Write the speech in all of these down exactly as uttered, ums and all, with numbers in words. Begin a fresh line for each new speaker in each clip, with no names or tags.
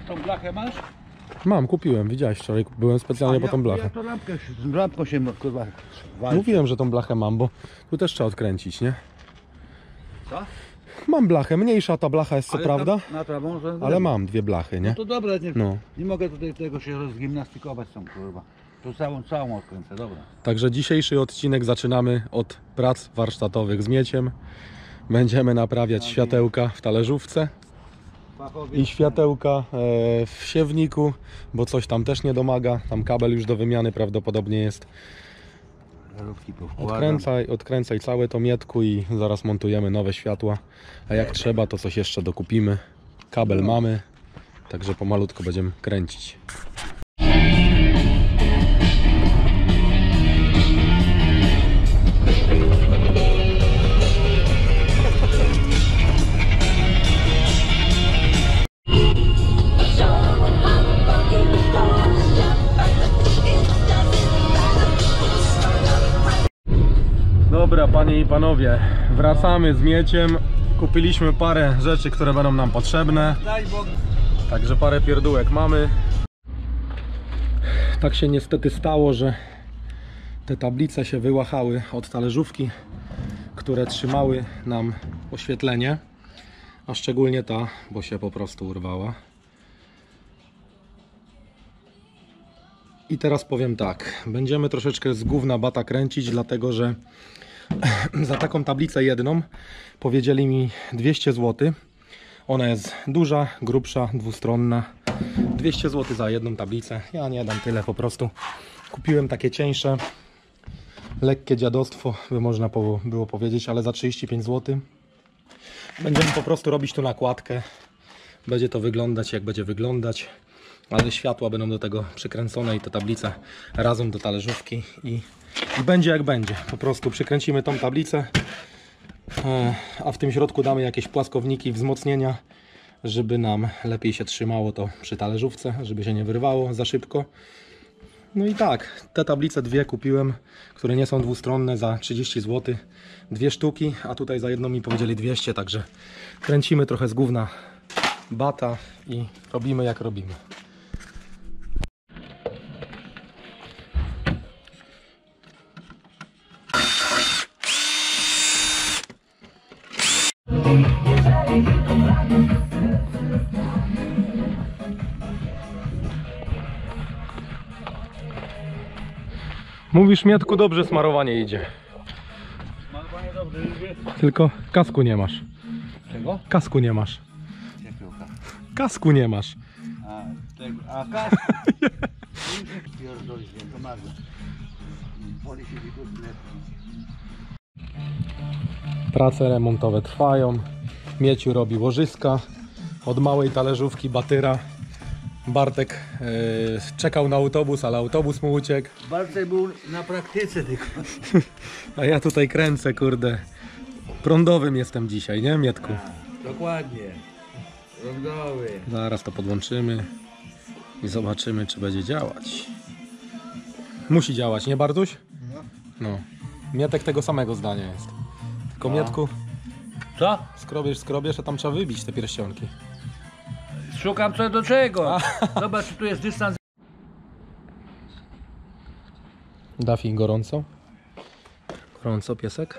Tą blachę masz?
Mam, kupiłem, widziałeś wczoraj, byłem specjalnie po tą blachę.
Ja to lampkę, z lampką się kurwa walczy.
Mówiłem, że tą blachę mam, bo tu też trzeba odkręcić, nie?
Co?
Mam blachę, mniejsza ta blacha jest co
Ale
prawda,
tam na trawą, że...
ale mam dwie blachy, nie?
No to dobra, nie,
No.
nie mogę tutaj tego się rozgimnastykować tą kurwa. To całą, całą odkręcę, dobra.
Także dzisiejszy odcinek zaczynamy od prac warsztatowych z mieciem. Będziemy naprawiać światełka w talerzówce
Fachowie.
i światełka e, w siewniku, bo coś tam też nie domaga. Tam kabel już do wymiany prawdopodobnie jest.
Żarówki powkładam.
Odkręcaj, odkręcaj całe to mietku i zaraz montujemy nowe światła. A jak trzeba, to coś jeszcze dokupimy. Kabel mamy, także pomalutko będziemy kręcić. Dobra, panie i panowie, wracamy z mieciem. Kupiliśmy parę rzeczy, które będą nam potrzebne.
Daj Bóg.
Także parę pierdółek mamy. Tak się niestety stało, że te tablice się wyłachały od talerzówki, które trzymały nam oświetlenie. A szczególnie ta, bo się po prostu urwała. I teraz powiem tak, będziemy troszeczkę z gówna bata kręcić, dlatego że za taką tablicę jedną powiedzieli mi dwieście złotych. Ona jest duża, grubsza, dwustronna. dwieście złotych za jedną tablicę. Ja nie dam tyle po prostu. Kupiłem takie cieńsze. Lekkie dziadostwo, by można było powiedzieć, ale za trzydzieści pięć złotych. Będziemy po prostu robić tu nakładkę. Będzie to wyglądać jak będzie wyglądać. Ale światła będą do tego przykręcone i te tablice razem do talerzówki i, i będzie jak będzie. Po prostu przykręcimy tą tablicę, a w tym środku damy jakieś płaskowniki, wzmocnienia, żeby nam lepiej się trzymało to przy talerzówce, żeby się nie wyrwało za szybko. No i tak, te tablice dwie kupiłem, które nie są dwustronne, za trzydzieści złotych. Dwie sztuki, a tutaj za jedną mi powiedzieli dwieście, także kręcimy trochę z gówna bata i robimy jak robimy. Mówisz, Mietku, dobrze smarowanie idzie.
Smarowanie dobrze idzie.
Tylko kasku nie masz.
Czego?
Kasku nie masz.
Jakiego kasku?
Kasku nie masz.
A, tego, a kasku? Pierdolisz, nie pomaga. Woli się wygodnie.
Prace remontowe trwają. Mieciu robi łożyska. Od małej talerzówki Batyra. Bartek yy, czekał na autobus, ale autobus mu uciekł.
Bartek był na praktyce tylko.
A ja tutaj kręcę, kurde. Prądowym jestem dzisiaj, nie, Mietku?
A, dokładnie. Rondowy.
Zaraz to podłączymy i zobaczymy, czy będzie działać. Musi działać, nie, Bartuś?
No.
No. Mietek tego samego zdania jest. Tylko,
No.
Mietku,
Co?
skrobiesz, skrobiesz, a tam trzeba wybić te pierścionki.
Szukam co do czego. Zobacz, tu jest dystans.
Dafi, gorąco? Gorąco, piesek?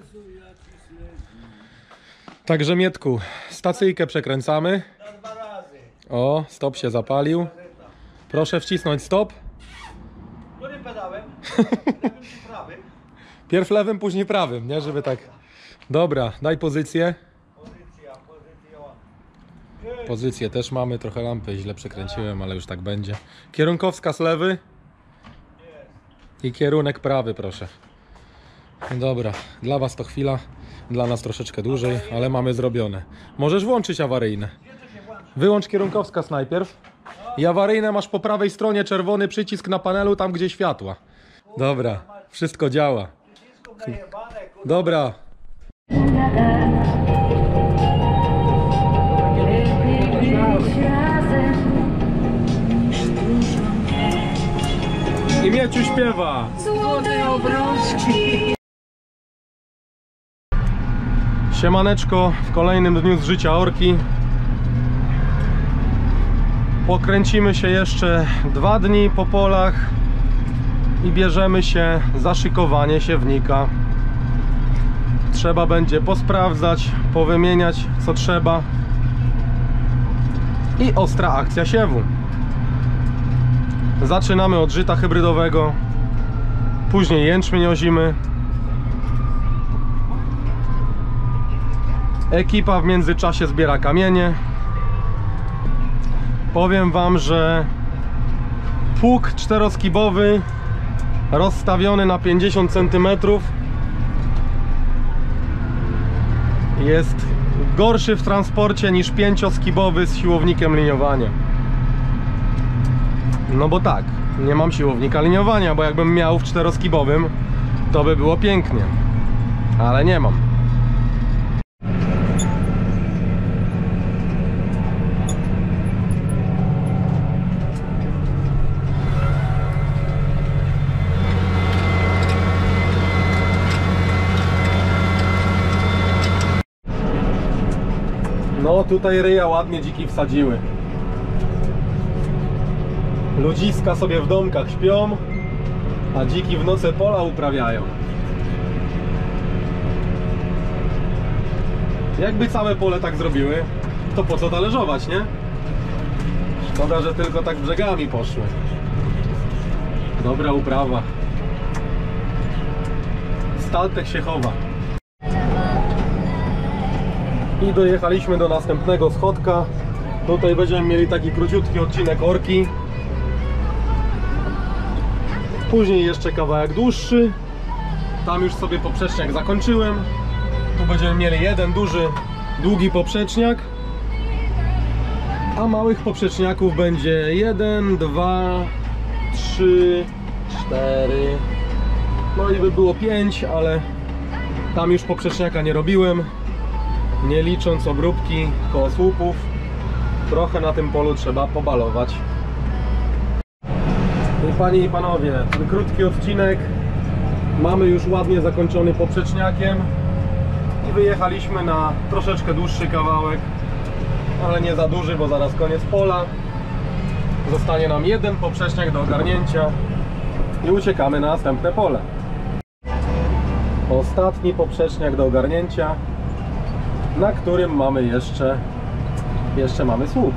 Także, Mietku, stacyjkę przekręcamy. O, stop się zapalił. Proszę wcisnąć stop.
Którym pedałem? Lewym czy prawym?
Pierw lewym, później prawym, nie? Żeby tak... Dobra, daj pozycję.
Pozycja, pozycja.
Pozycję też mamy, trochę lampy źle przekręciłem, ale już tak będzie. Kierunkowskaz lewy. I kierunek prawy, proszę. Dobra, dla was to chwila, dla nas troszeczkę dłużej, ale mamy zrobione. Możesz włączyć awaryjne. Wyłącz kierunkowskaz najpierw. I awaryjne masz po prawej stronie, czerwony przycisk na panelu, tam gdzie światła. Dobra, wszystko działa. Dobra. I Mieciu śpiewa.
Złote obrączki.
Siemaneczko, w kolejnym dniu z życia orki. Pokręcimy się jeszcze dwa dni po polach i bierzemy się za szykowanie siewnika. Trzeba będzie posprawdzać, powymieniać co trzeba i ostra akcja siewu. Zaczynamy od żyta hybrydowego, później jęczmień ozimy. Ekipa w międzyczasie zbiera kamienie. Powiem wam, że pług czteroskibowy rozstawiony na pięćdziesiąt centymetrów jest gorszy w transporcie niż pięcioskibowy z siłownikiem liniowania. No bo tak, nie mam siłownika liniowania, bo jakbym miał w czteroskibowym, to by było pięknie, ale nie mam. No tutaj ryja ładnie dziki wsadziły. Ludziska sobie w domkach śpią, a dziki w nocy pola uprawiają. Jakby całe pole tak zrobiły, to po co talerzować, nie? Szkoda, że tylko tak brzegami poszły. Dobra uprawa. Staltek się chowa. I dojechaliśmy do następnego schodka. Tutaj będziemy mieli taki króciutki odcinek orki. Później jeszcze kawałek dłuższy. Tam już sobie poprzeczniak zakończyłem. Tu będziemy mieli jeden duży, długi poprzeczniak. A małych poprzeczniaków będzie jeden, dwa, trzy, cztery. No i by było pięć, ale tam już poprzeczniaka nie robiłem. Nie licząc obróbki koło słupów. Trochę na tym polu trzeba pobalować. I panie i panowie, ten krótki odcinek mamy już ładnie zakończony poprzeczniakiem i wyjechaliśmy na troszeczkę dłuższy kawałek, ale nie za duży, bo zaraz koniec pola. Zostanie nam jeden poprzeczniak do ogarnięcia i uciekamy na następne pole. Ostatni poprzeczniak do ogarnięcia, na którym mamy jeszcze jeszcze mamy słup.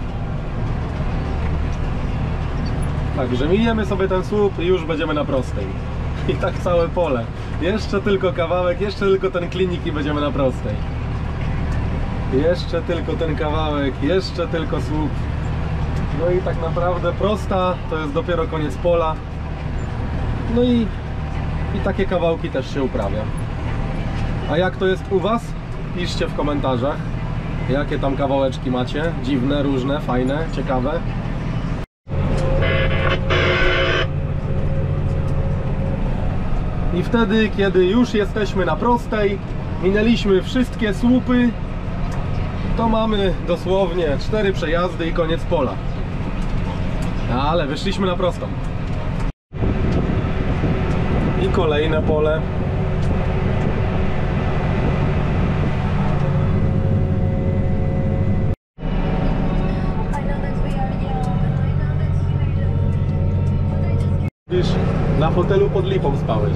Także mijemy sobie ten słup i już będziemy na prostej. I tak całe pole. Jeszcze tylko kawałek, jeszcze tylko ten klinik i będziemy na prostej. Jeszcze tylko ten kawałek, jeszcze tylko słup. No i tak naprawdę prosta to jest dopiero koniec pola. No i, i takie kawałki też się uprawia. A jak to jest u was? Piszcie w komentarzach, jakie tam kawałeczki macie. Dziwne, różne, fajne, ciekawe. I wtedy, kiedy już jesteśmy na prostej, minęliśmy wszystkie słupy, to mamy dosłownie cztery przejazdy i koniec pola. Ale wyszliśmy na prostą. I kolejne pole. Na fotelu pod lipą spałeś.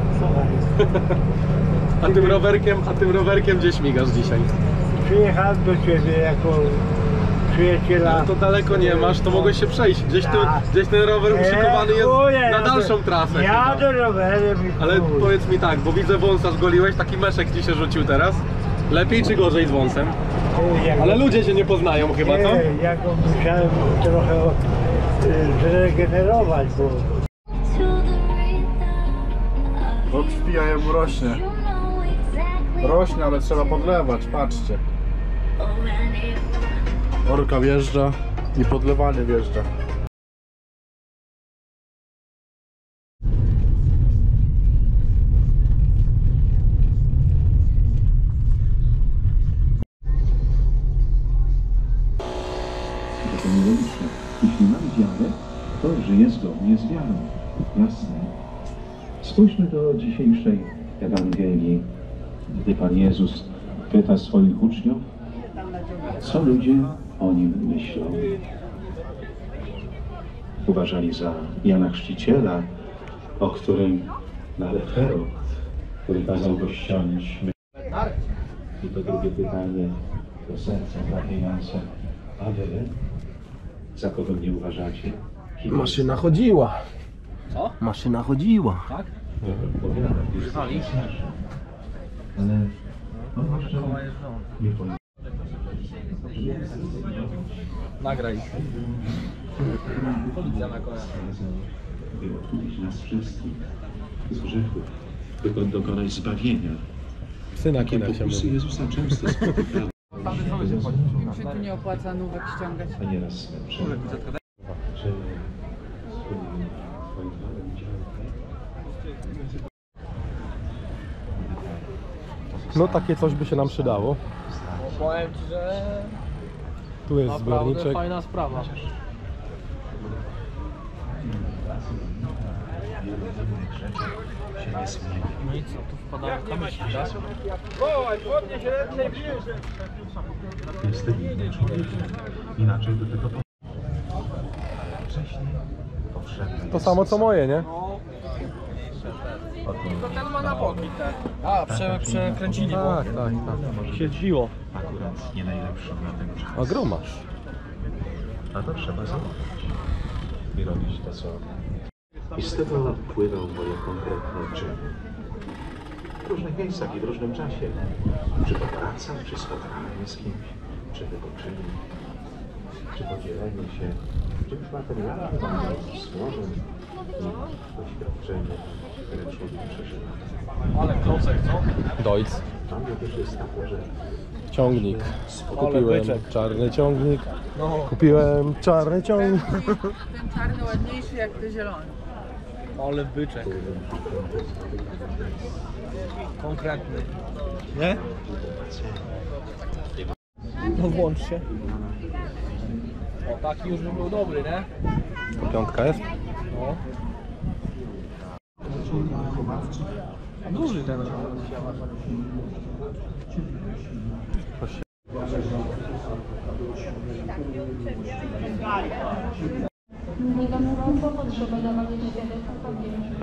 A tym rowerkiem, a tym rowerkiem gdzie śmigasz dzisiaj?
Przyjechałem do ciebie jako przyjaciela.
No to daleko nie masz, to mogłeś się przejść. Gdzieś, tu, gdzieś ten rower uszykowany jest na dalszą trasę.
Jadę rowerem.
Ale powiedz mi tak, bo widzę wąsa zgoliłeś, taki meszek ci się rzucił teraz. Lepiej czy gorzej z wąsem? Ale ludzie się nie poznają chyba, co?
Nie, ja go musiałem trochę zregenerować, bo...
Bo krwija jemu rośnie. Rośnie, ale trzeba podlewać, patrzcie. Orka wjeżdża i podlewanie wjeżdża.
To nie logiczne. Jeśli mam wiarę, to żyję zgodnie z wiarą. Jasne. Spójrzmy do dzisiejszej Ewangelii, gdy Pan Jezus pyta swoich uczniów, co ludzie o Nim myślą. uważali za Jana Chrzciciela, o którym na refero, który kazał go ściąć. I to drugie pytanie do serca trafiające. A wy? Za kogo mnie uważacie? Kim
Maszyna chodziła.
Co?
Maszyna chodziła.
Tak?
Używali? Ale no może nie powiem.
Nagraj. Policja na konia.
By odkupić nas wszystkich z grzechów, by dokonać zbawienia.
Psy na konach się
Pokusy
mówi.
Jezusa często spotykały,
Im się tu nie opłaca nówek ściągać.
a nieraz smęczone. Czy swoim małym działem
No takie coś by się nam przydało.
Powiem Ci, że
Tu jest
naprawdę
zbiorniczek.
fajna sprawa. No i co, tu wpadają kamyki, tak?
Jestem innym człowiekiem. Inaczej do tego wcześniej potrzebne
To samo co moje, nie?
To ten ma na boki, tak? A, prze, przekręcili go.
Tak, tak, tak.
Siedliło.
akurat nie najlepszą na ten czas.
A gromasz.
A to trzeba zobaczyć i robić to, co... I z tego płyną moje konkretne czyny. W różnych miejscach i w różnym czasie. Czy to praca, czy spotkanie z kimś, czy wypoczynek, czy podzielenie się czymś materialnym, słowem i doświadczeniem, które człowiek przeżywa.
Ale klocek, co?
Dojc.
Dla mnie też jest tak, że
Ciągnik. Kupiłem czarny ciągnik. Kupiłem czarny ciągnik.
Ten czarny ładniejszy jak ten zielony.
Ale byczek. Konkretny. Nie? No włącz się. O, taki już by był dobry, nie?
Piątka jest?
No. Duży ten.
Niedawno potrzeba dawania świadectwa pamięci.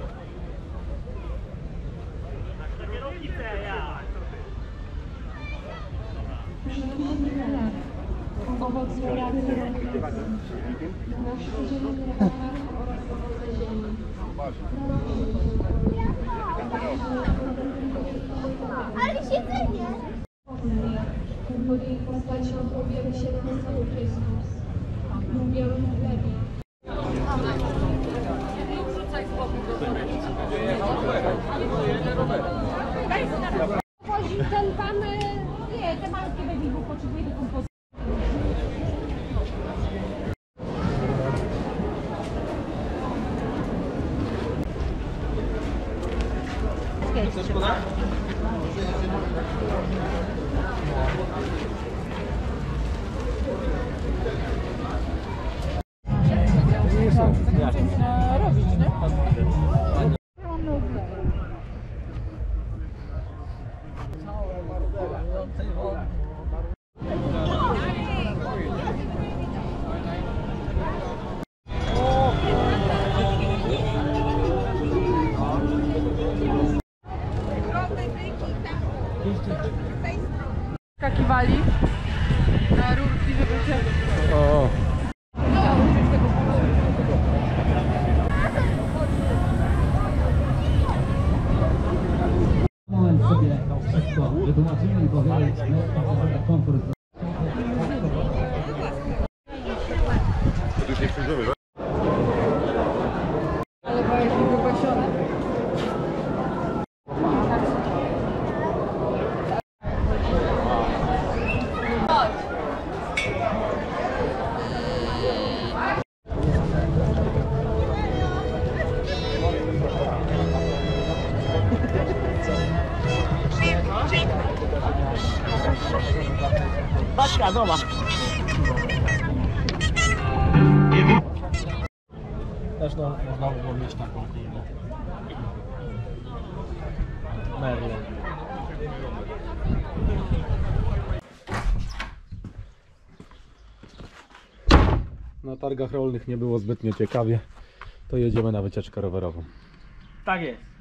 Owoc pracy nasz zielony rak oraz owoce ziemi.
Ale siedzenie!
Bo jej postacią objawił się na cały Chrystus. W białym chlebie.
Ten pan, nie, te malutkie baby book potrzebuje do kompozycji.
Robić, nie? Skakiwali na rurki, żeby się...
O.
Moment sobie wszystko wytłumaczymy i powiedzieć, no, komfort.
Ale boję się wygłosione.
Patrzka, zobacz. Też no, można by było mieć taką kurde. Merlę.
Na targach rolnych nie było zbytnio ciekawie, to jedziemy na wycieczkę rowerową.
Tak jest.